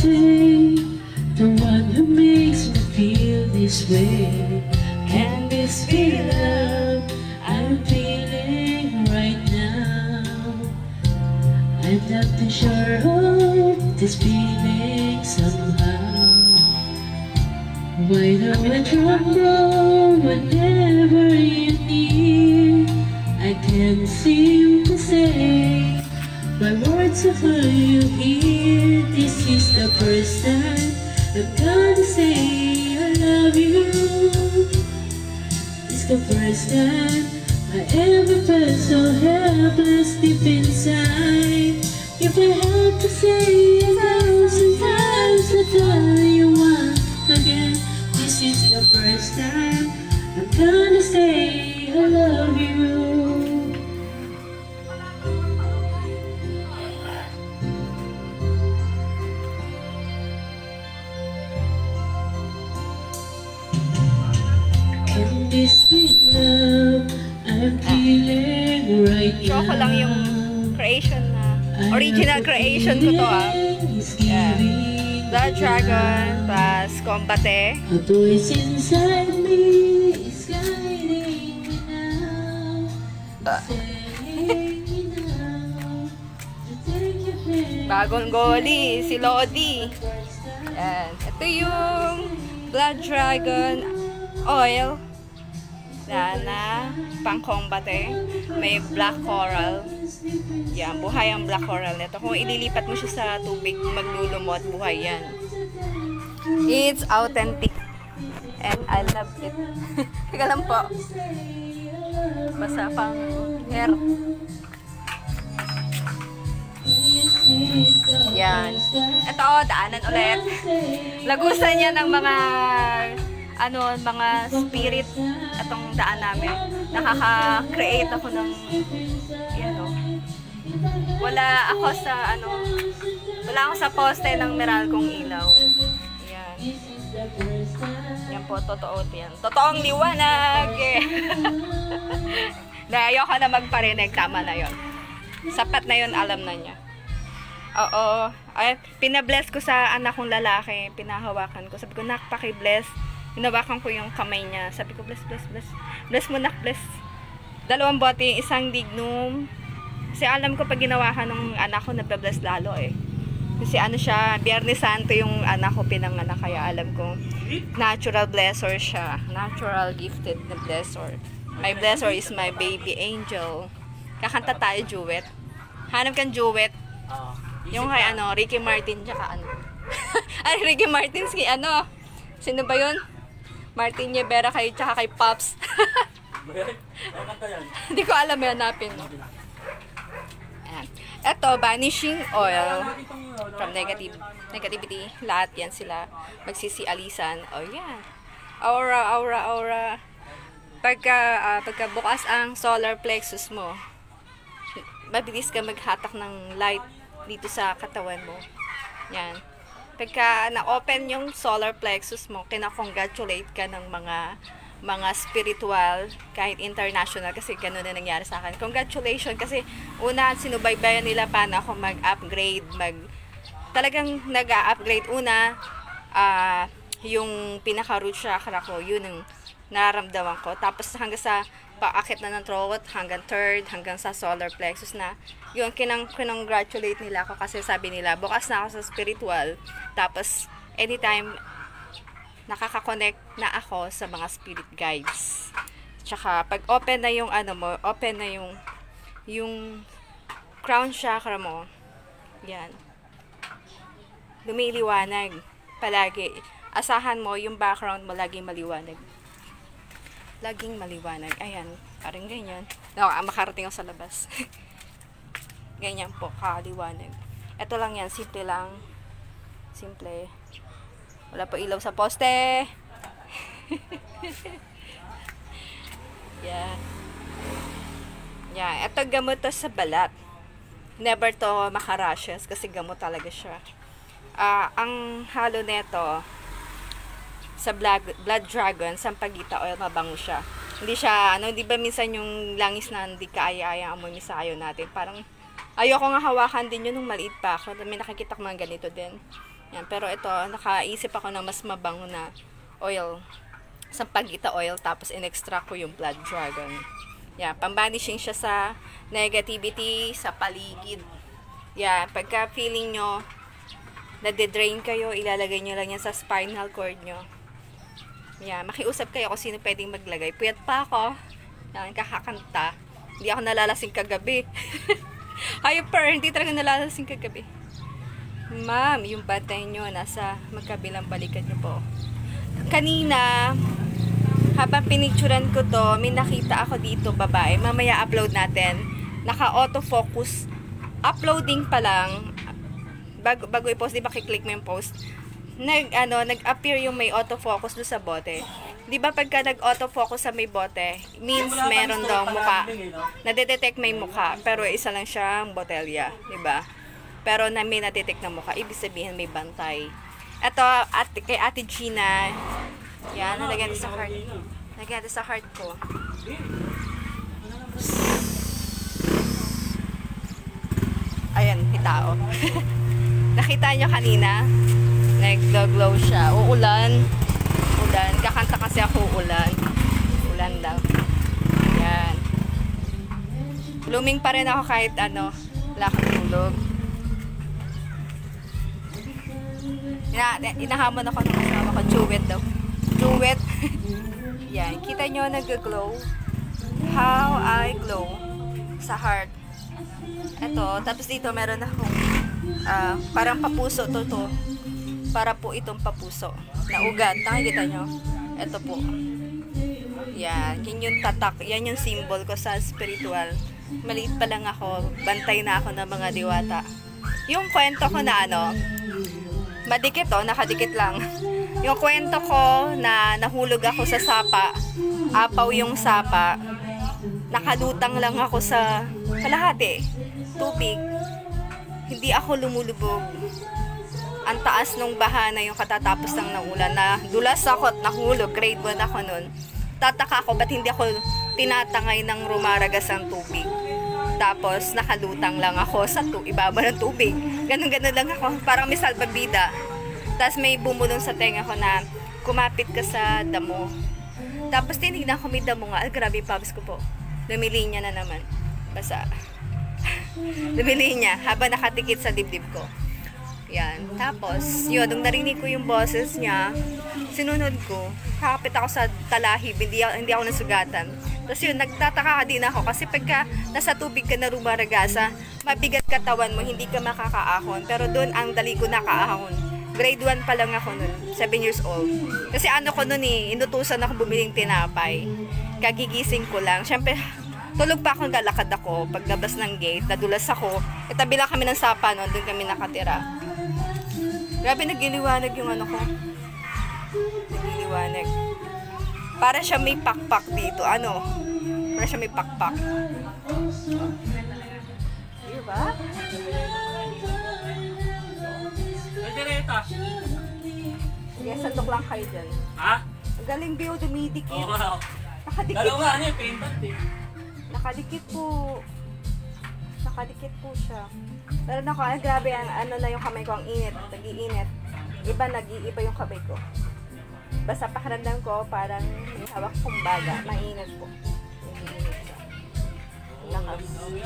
say, the one who makes me feel this way. Can this be love I'm feeling right now? I'm not too sure of this feeling somehow. Why do I tremble whenever you're near? I can't seem to say my words of how you hear. This is the first time I'm gonna say I love you. It's the first time I ever felt so helpless deep inside. If I had to say 1,000 times I tell you once again, this is the first time I'm gonna say I love you. Can this be love I'm feeling right now? Show ko lang yung creation na, original creation ko to Yeah. Blood Dragon plus Combate. A voice inside me is guiding me now, saying me now to take your hand. Bagong goli, si Lodi. Yan. Ito yung Blood Dragon oil na pang Combate. May black coral. Yan, buhay ang black coral nito. Kung ililipat mo siya sa tubig, maglulumot, buhay yan. It's authentic. And I love it. Teka lang po. Basta pang hair. Yan. Ito, daanan ulit. Lagusan niya ng mga mga spirit atong daan namin. Nakaka-create ako ng wala ako sa poste ng Meralcong ilaw. Yan. Yan po, totoo yan. Totoong liwanag eh. Ayoko na magparinig, tama na yon. Sapat na yon, alam na niya. Oo. Ay, pinabless ko sa anak kong lalaki, pinahawakan ko. Sabi ko, nak, paki-bless. Hinawakan ko yung kamay niya. Sabi ko, bless, bless, bless. Bless mo, nak, bless. 2 bote, isang dignum. Kasi alam ko pag ginawahan ng anak ko, nagbe-bless lalo eh. Kasi siya, Biyernes Santo yung anak ko pinanganak. Kaya alam ko, natural blesser siya. Natural gifted na blesser. My blesser is my baby angel. Kakanta tayo, duet. Hanap kang duet. Yung kay Ricky Martin, tsaka Ay, Ricky Martin, sino ba yun? Martin Rivera kayo, tsaka kay Pops. Hindi ko alam, may hanapin. Ito, vanishing oil from negativity. Lahat yan sila magsisialisan. Oh, yan. Aura, aura, aura. Pagka bukas ang solar plexus mo, mabilis ka maghatak ng light dito sa katawan mo. Yan. Pagka na-open yung solar plexus mo, kinakongratulate ka ng mga spiritual, kahit international, kasi ganun na nangyari sa akin. Congratulations, kasi una, sinubaybayan nila paano ako mag-upgrade, talagang nag-upgrade. Una, yung pinaka-root chakra ko, yun ang nararamdaman ko. Tapos hanggang sa paakit na ng throat, hanggang third, hanggang sa solar plexus na, yun, kinongratulate nila ako kasi sabi nila, bukas na ako sa spiritual. Tapos, anytime, nakaka-connect na ako sa mga spirit guides. Tsaka, pag open na yung open na yung crown chakra mo, yan, lumiliwanag palagi. Asahan mo, yung background mo, laging maliwanag. Laging maliwanag. Ayan, parang ganyan. Makarating ako sa labas. Ganyan po, kaliwanag. Ito lang yan, simple lang. Simple. Wala pa ilaw sa poste. Yeah. Yeah, ito gamot to sa balat. Never to makarashes kasi gamot talaga siya. Ang halo neto sa blood dragon, sampagita oil, mabango siya. Hindi siya, di ba minsan yung langis na hindi kaaya-aya amoy sa ayaw natin. Parang, ayoko nga hawakan din yun nung maliit pa ako. May nakikita ko mga ganito din. Yan, pero ito, nakaisip ako ng mas mabango na oil. Sampagita oil, tapos in-extract ko yung blood dragon. Yan, pambanishing siya sa negativity, sa paligid. Yan, pagka feeling nyo, nade-drain kayo, ilalagay nyo lang yan sa spinal cord nyo. Yan, makiusap kayo kung sino pwedeng maglagay. Puyat pa ako. Yan, kakakanta. Hindi ako nalalasing kagabi. Hyper, hindi talaga nalalasing kagabi. Ma'am, yung bantay nyo, nasa magkabilang balikan nyo po. Kanina, habang pinicturan ko to, may nakita ako dito, babae. Mamaya upload natin. Naka-autofocus. Uploading pa lang. Bago i-post, di ba kiklik mo yung post? Nag-appear yung may autofocus doon sa bote. Di ba pagka nag-autofocus sa may bote, means meron daw muka. Nadedetect may muka, pero isa lang siyang botelya. Di ba? Pero may nadetect na muka, ibig sabihin may bantay. Ito, kay Ate Gina. Yan, nalagyan sa heart. Nalagyan sa heart ko. Ayan, hitao. Nakita nyo kanina? Nag-glow siya. Uulan. Ulan. Kakanta kasi ako ulan. Ulan daw. Yan. Blooming pa rin ako kahit wala akong tulog. Inahamon ako ng kasama ko. Jewet daw. Jewet. Yan. Kita nyo nag-glow. How I glow sa heart. Ito. Tapos dito meron akong parang papuso to. Para po itong papuso. Na ugat. Nakikita nyo? Ito po. Yan. Yan yung tatak. Yan yung symbol ko sa spiritual. Maliit pa lang ako. Bantay na ako ng mga diwata. Yung kwento ko na madikit nakadikit lang. Yung kwento ko na nahulog ako sa sapa, apaw yung sapa, nakalutang lang ako sa kalahati, tubig. Hindi ako lumulubog. Ang taas nung baha na yung katatapos lang ng ulan na dulas ako at nahulog, grade 1 ako nun. Tataka ako ba't hindi ako tinatangay ng rumaragas ang tubig. Tapos, nakalutang lang ako sa ibaba ng tubig. Ganun-ganun lang ako. Parang may salbabida. Tapos, may bumulong sa tenga ko na kumapit ka sa damo. Tapos, tinignan ko may damo nga. Grabe yung pubs ko po. Lumilinya na naman. Basta. Lumilinya. Habang nakatikit sa dibdib ko. Yan. Tapos, yun. Nung narinig ko yung boses niya, sinunod ko. Kakapit ako sa talahib. Hindi ako nasugatan. Tapos yun, nagtataka din ako kasi pagka nasa tubig ka na rumaragasa, mabigat katawan mo, hindi ka makakaahon. Pero doon ang dali ko nakaahon. Grade 1 pa lang ako nun, 7 years old. Kasi ko nun inutusan ako bumiling tinapay. Kagigising ko lang. Siyempre, tulog pa akong lalakad ako. Paglabas ng gate, nadulas ako. Itabi lang kami ng sapa nun, doon kami nakatira. Grabe, nagliliwanag yung ko. Nagliliwanag. Para siya may pakpak dito. Para siya may pakpak. Diba? Sige, sandok lang kayo dyan. Ha? Ang galing Bio, dumidikit. Oo nga. Nakadikit. Dalawa nga painted Nakadikit po. Nakadikit po siya. Pero grabe na yung kamay ko, ang init. Nag-iinit. Nag-iiba yung kamay ko. Basta pakiramdam ko, parang may hawak kong baga. Mainit po. Mainit siya. Lakas.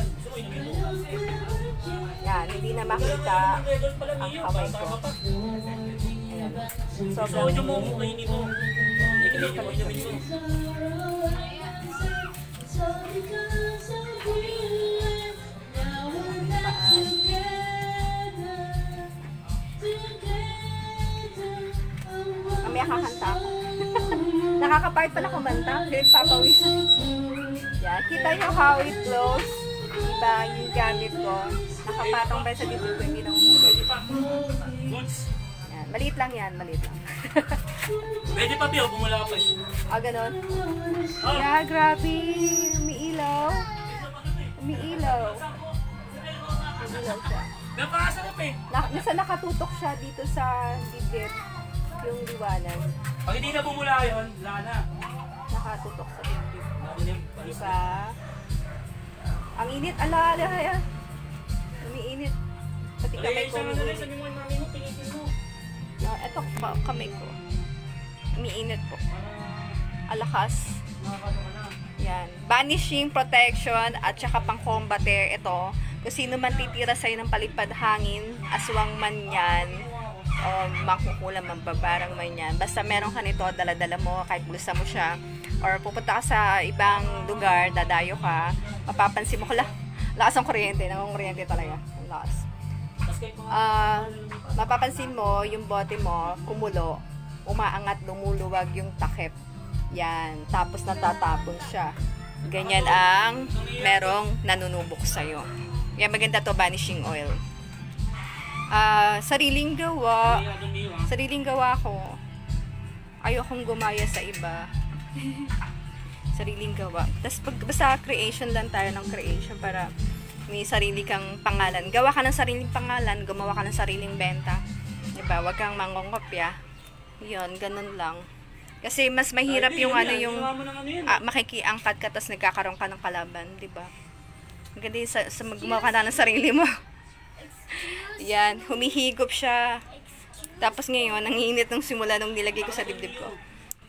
Yan, hindi na makita ang kamay ko. Ayan. Sobrang init. Mamaya kakanta ako. Nakakapart pala kumanta. Nagpapawisan. Yan. Kita nyo how it glows. Diba? Yung gamit ko. Nakapatong pa sa dito ko. Hindi nang hulog. Yan. Maliit lang yan. Maliit lang. Pwede pa Pio. Bumula ka pa. Ganon. Yeah, grabe. Umiilaw. Umiilaw. Umiilaw siya. Napakasarap Nasa nakatutok siya dito sa dibdib. Yung liwanag. Pag hindi na bumula yun, wala na. Nakatutok sa dibdib. Diba? Ang init. Ala. Umiinit. Pati kamay ko umiinit. Sabi mo yung mami mo, pinitin mo. Ito kamay ko. Umiinit po. Alakas. Yan. Banishing, protection, at saka pang-combate ito. Kung sino man titira sa'yo ng palipad hangin, aswang man yan, o makukulam, mambabarang man yan. Basta meron ka nito, dala-dala mo, kahit bulsa mo siya, or pupunta ka sa ibang lugar, dadayo ka, mapapansin mo, lakas ang kuryente, nangunguryente talaga. Lakas. Mapapansin mo, yung bote mo, kumulo, umaangat, lumuluwag yung takip. Yan. Tapos natatapon siya. Ganyan ang merong nanunubok sa'yo. Yan, maganda to, vanishing oil. Sariling gawa ko. Ayokong gumaya sa iba. Sariling gawa. Tapos basta creation lang tayo ng creation para may sarili kang pangalan. Gawa ka ng sariling pangalan, gumawa ka ng sariling benta. Diba? Huwag kang mangongopya. Yun, ganun lang. Kasi mas mahirap yung makikiangkat ka tapos nagkakaroon ka ng kalaban, diba? Maganda yung sa gumawa ka na ng sarili mo. Yan, humihigop siya. Tapos ngayon, nanginit ng simula nung nilagay ko sa dibdib ko.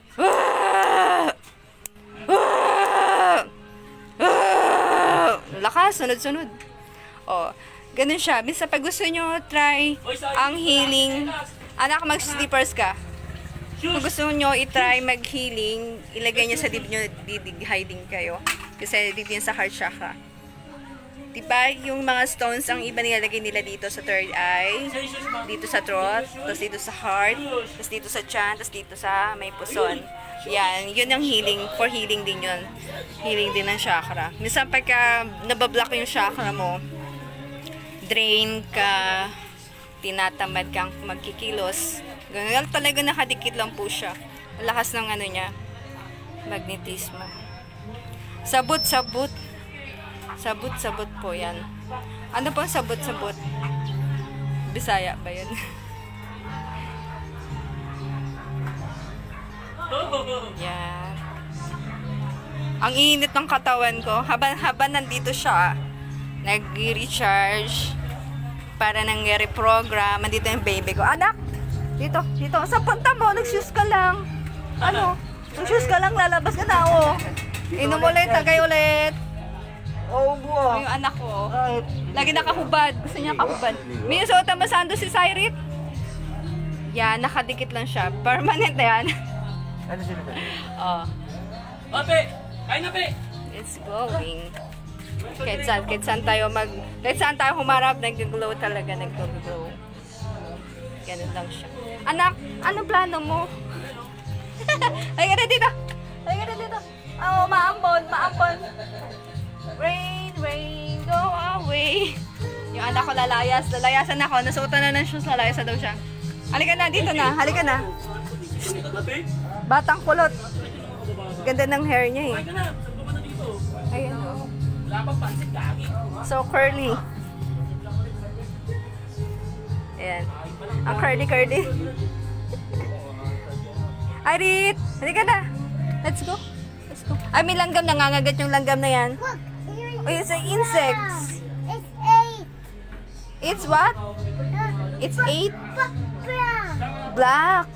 Lakas, sunod-sunod. Oh, ganun siya. Minsan pag gusto nyo try ang healing, anak, mag-sleepers ka. Kung gusto nyo i-try mag-healing, ilagay nyo sa dibdib nyo, hiding kayo. Kasi dito yun sa heart chakra. Diba, yung mga stones, ang iba nilalagay nila dito sa third eye, dito sa throat, tapos dito sa heart, tapos dito sa chan, tapos dito sa may puson. Yan, yun ang healing, for healing din yun. Healing din ng chakra. Minsan pagka nabablock yung chakra mo, drain ka, tinatamad kang magkikilos, ganun talaga, nakadikit lang po siya. Ang lakas ng ano niya, magnetismo. Sabot-sabot. Sabot-sabot po yan. Ano po sabot-sabot? Bisaya ba yun? Yan. Ang init ng katawan ko. Habang nandito siya, nag-recharge para nangyari program. Nandito yung baby ko. Anak! Dito. Sa punta mo, nag-shoes ka lang. Ano? Nag-shoes ka lang, lalabas ka na, oh. Inom ulit, tagay ulit. Oh, buwa. Yung anak ko, lagi nakahubad. Gusto niya kahubad. May suot ang masando si Cyril. Yan, nakadikit lang siya. Permanent na yan. Ano sila? Oh. Ope! Kain na, pe! It's glowing. Kahit saan tayo humarap, nag-glow talaga, nag-glow. Ganun lang siya. Anak, anong plano mo? Halika na dito. Oh, maampon. Rain, go away. Yung anak ko lalayasan ako. Nasuotan na ng shoes, lalayasan daw siya. Halika na, dito na. Halika na. Batang kulot. Ganda ng hair niya eh. Ayan o. So curly. Ayan. Ang curly. Arit! Halika na. Let's go. Ay, may langgam. Nangangagat yung langgam na yan. Oh, it's an insects. It's 8. It's what? It's 8? Black.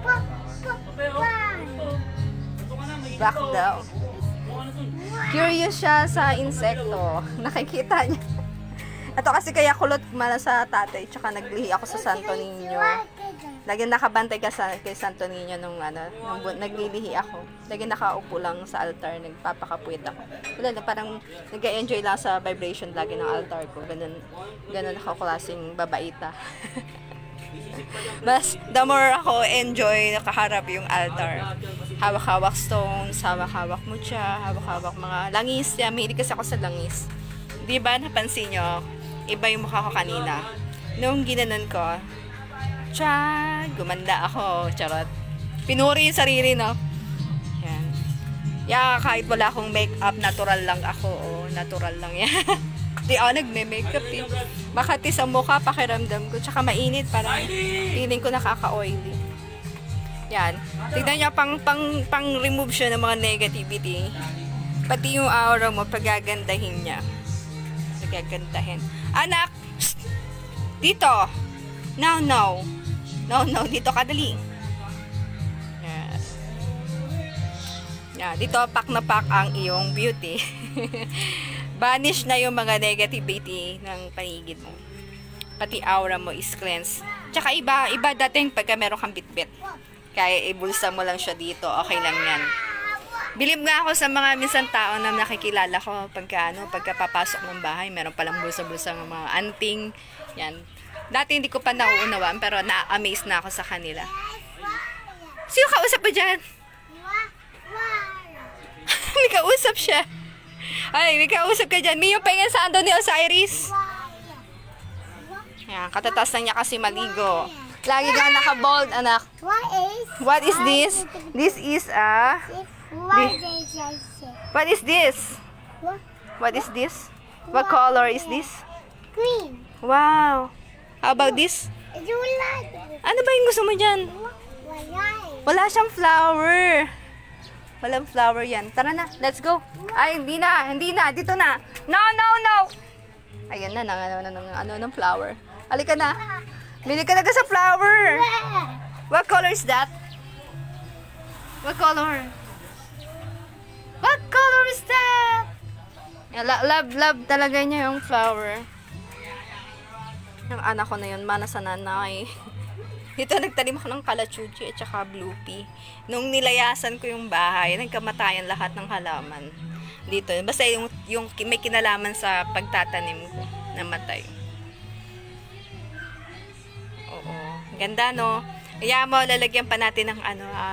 Black daw. Curious siya sa insekto. Nakikita niya. Ito kasi kaya kulot mala sa tatay. Tsaka naglihi ako sa Santo Niño. Lagi nakabantay ka kay Santo Niño nung naglilihi ako. Lagi nakaupo lang sa altar. Nagpapakapuwit ako. Wala na, parang nag-enjoy lang sa vibration lagi ng altar ko. Ganun ako klaseng babaita. Mas, the more ako enjoy nakaharap yung altar. Hawak-hawak stones, hawak-hawak mutya, hawak-hawak mga langis. Mahilig kasi ako sa langis. Diba, napansin nyo? Iba yung mukha ko kanina. Nung ginanon ko, gumanda ako. Charot. Pinuri yung sarili, no? Yan. Kahit wala akong makeup, natural lang ako. Natural lang yan. Di ako nagme-makeup eh. Makati sa mukha, pakiramdam ko. Tsaka mainit, parang feeling ko nakaka-oily. Yan. Tignan nyo, pang remove siya ng mga negativity. Pati yung aura mo, pagagandahin niya. Pagagandahin. Anak! Dito! Now. No, dito ka, dali. Yan. Yan, dito pak na pak ang iyong beauty. Banish na yung mga negativity ng paligid mo. Pati aura mo is cleanse. Tsaka iba dating pagka meron kang bitbit. Kaya ibulsa mo lang siya dito, okay lang yan. Bilib nga ako sa mga minsan tao na nakikilala ko pagka papasok ng bahay, meron palang bulsa-bulsa ng mga anting. Yan. Dati hindi ko pa nauunawaan, pero na-amaze na ako sa kanila. Sino kausap mo dyan? May kausap siya. Ay, may kausap ka dyan. Mio, pahingan saan doon ni Osiris? Yan, katatas lang niya kasi maligo. Lagi ka naka-bold, anak. What is this? This is a... What is this? What is this? What color is this? Green. Wow. How about this? Ano ba yung gusto mo dyan? Wala siyang flower. Walang flower yan. Tara na, let's go. Ay, hindi na. Dito na. No. Ayan na, ng flower. Halika na. Bili ka na sa flower. What color is that? What color? What color is that? Love talaga niya yung flower. Yung anak ko na yun, mana sa nanay. Dito nagtanim ako ng kalachuchi at saka blue pea. Nung nilayasan ko yung bahay, nagkamatayan lahat ng halaman. Dito, basta yung may kinalaman sa pagtatanim ko, namatay. Oo. Ganda, no? Kaya mo, lalagyan pa natin ng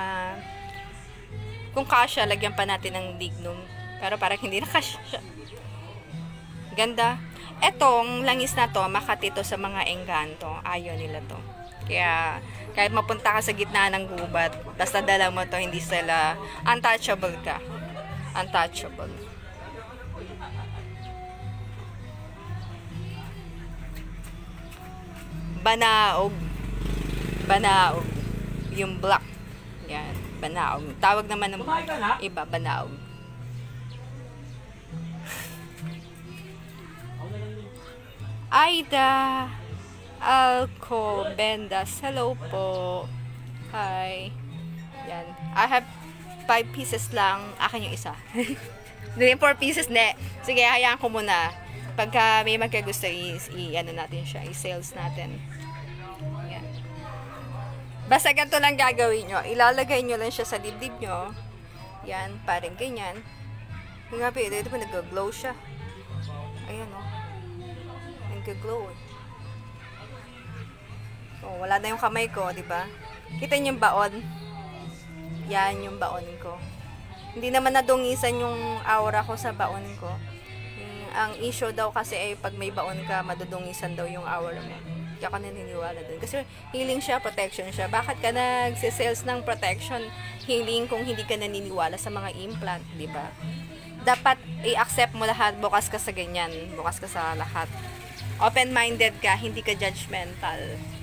kung kasya, lagyan pa natin ng lignum. Pero parang hindi na kasya. Ganda. Etong langis na to, makatito sa mga engkanto. Ayaw nila to. Kaya, kahit mapunta ka sa gitna ng gubat, basta dala mo to, hindi sila, untouchable ka. Untouchable. Banaog. Yung black. Yan. Banaog. Tawag naman ng iba, banaog. Aida Alcobendas. Hello po. Hi. Yan. I have 5 pieces lang. Akin yung isa. Hindi, 4 pieces. Ne. Sige, hayaan ko muna. Pagka may magkagusto, ano natin siya. I-sales natin. Yan. Basta ganito lang gagawin nyo. Ilalagay nyo lang siya sa dibdib nyo. Yan. Parang ganyan. Yung nga pa, ito pa nag-glow siya. Ayan o. Nag-glow eh. Oh, wala na yung kamay ko, di ba? Kita niyo yung baon? Yan yung baon ko. Hindi naman nadungisan yung aura ko sa baon ko. Ang issue daw kasi ay pag may baon ka, madudungisan daw yung aura mo. Kaya ako naniniwala dun. Kasi healing siya, protection siya. Bakit ka nagsisales ng protection, healing kung hindi ka naniniwala sa mga implant, di ba? Dapat i-accept mo lahat, bukas ka sa ganyan, bukas ka sa lahat. Open-minded ka, hindi ka judgmental.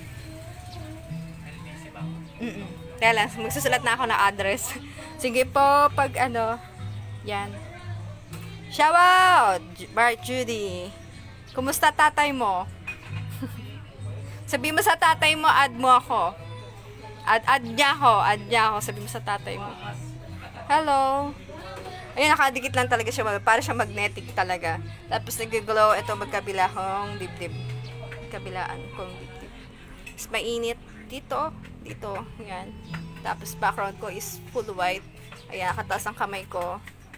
Kaya lang, magsusulat na ako ng address. Sige po, pag yan. Shout out, Bart Judy. Kumusta tatay mo? Sabi mo sa tatay mo, add mo ako. Add niya ako. Sabi mo sa tatay mo. Hello. Ayun, nakadikit lang talaga siya. Para siya magnetic talaga. Tapos nag-glow. Ito magkabila kong dibdib. Kabilaan kong dibdib. Tapos mainit. Dito. Yan. Tapos background ko is full white. Ayan, nakataas ang kamay ko.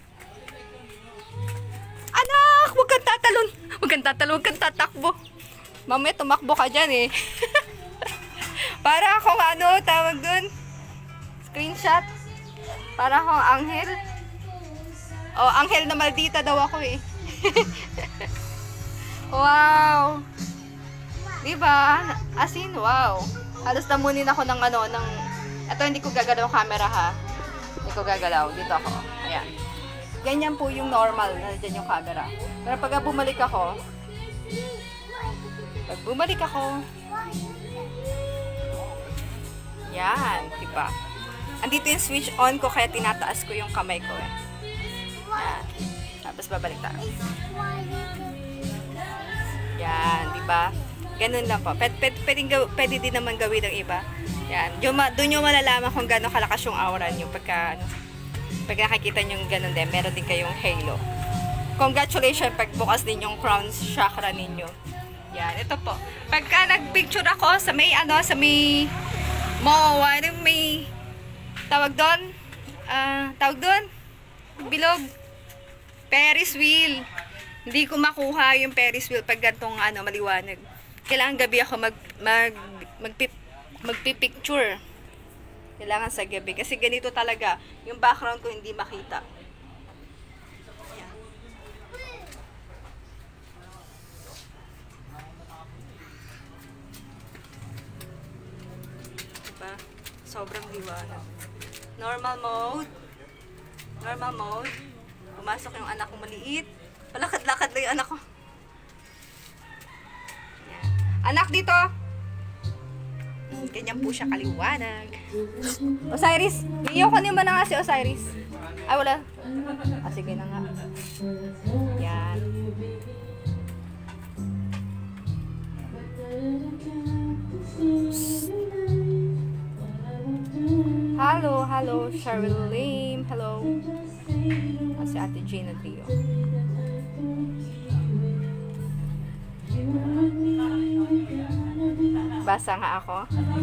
Anak! Huwag kang tatalon. Huwag kang tatakbo. Mamaya tumakbo ka dyan eh. Para akong tawag dun? Screenshot. Para akong anghel. Oh, anghel na maldita daw ako eh. Wow. Diba? As in, wow. Halos namunin ako ng ito hindi ko gagalaw camera ha. Hindi ko gagalaw. Dito ako. Ayan. Ganyan po yung normal na dyan yung camera. Pero pag bumalik ako, yan, diba? Andito yung switch on ko kaya tinataas ko yung kamay ko eh. Yan. Tapos babalik tayo. Yan, diba? Ganun lang po. Pwede din naman gawin ng iba. Yan. Doon nyo malalaman kung gano'ng kalakas yung aura nyo pag nakikita nyo ganun din. Meron din kayong halo. Congratulations pagbukas din yung crown chakra ninyo. Yan. Ito po. Pagka nagpicture ako sa may may tawag doon bilog. Ferris wheel. Hindi ko makuha yung Ferris wheel pag gantong maliwanag. Kailangan gabi ako magpipicture. Kailangan sa gabi. Kasi ganito talaga. Yung background ko hindi makita. Ayan. Diba? Sobrang liwanag. Normal mode. Pumasok yung anak ko maliit. Palakad-lakad lang yung anak ko. Ayan. Anak dito! Ganyan po siya kaliwanag. Osiris! Iyokunin mo na nga si Osiris. Ay, wala. Sige na nga. Yan. Hello, Cheryl Lim. Hello. Si Ate Gina Trio. Basa nga ako.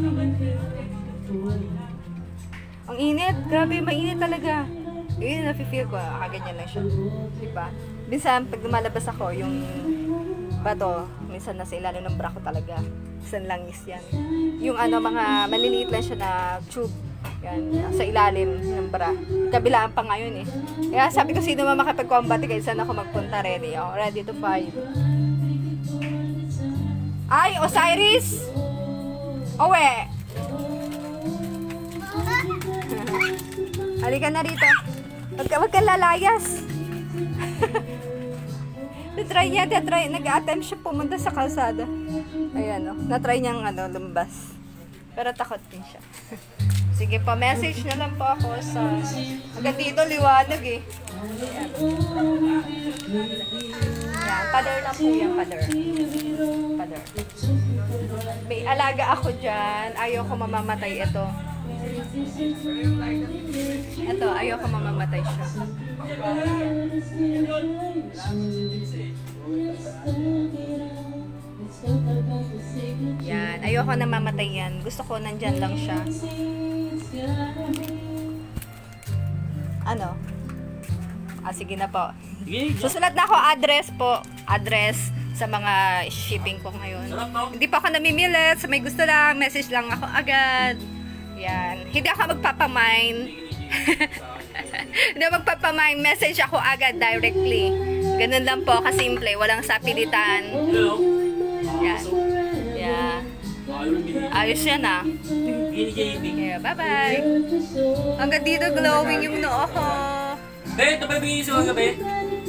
Ang init. Grabe, mainit talaga. Yun, nafe-feel ko. Kaganyan lang siya. Diba? Minsan, pag lumalabas ako, yung bato, minsan nasa ilalim ng bra ko talaga. Minsan langis yan. Yung mga maliliit lang siya na tube. Yan, sa ilalim ng bra. Kabilaan pa ngayon eh. Kaya sabi ko, sino man makipag-combat, kahit saan ako magpunta, ready. Oh, ready to fight. Ay, Osiris! Owe! Halika na rito. Huwag kang lalayas. Natry niya, nag-attempt siya pumunta sa kalsada. Ayan, oh. Natry niyang lumbas. Pero takot din siya. Sige pa, message na lang po ako sa... Hanggang dito, liwanag eh. Ayan. Yan, pader lang po yan, pader. May alaga ako dyan. Ayaw ko mamamatay ito. Ito, ayaw ko mamamatay siya. Yan, ayaw ko namamatay yan. Gusto ko nandyan lang siya. Sige na po. Susulat na ako address sa mga shipping ko ngayon. Hindi pa ako namimilit. Sa may gusto lang, message lang ako agad. Yan. Hindi ako magpapamine. Hindi magpapamine. Message ako agad directly. Ganun lang po, kasimple. Walang sapilitan. Yan. Yeah. Ayos yan ah. Yeah, bye-bye. Hanggang dito glowing yung noo ko. Ito ba yung sa gabi?